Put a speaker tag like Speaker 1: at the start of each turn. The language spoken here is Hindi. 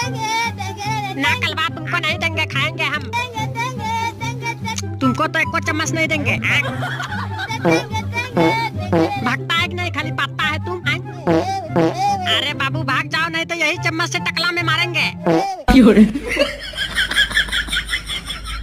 Speaker 1: ना कलवा, तुमको नहीं देंगे, खाएंगे हम। तुमको तो एक को चम्मच नहीं देंगे। भागता है कि नहीं, खाली पाता है तुम। अरे बाबू भाग जाओ, नहीं तो यही चम्मच से टकला में मारेंगे।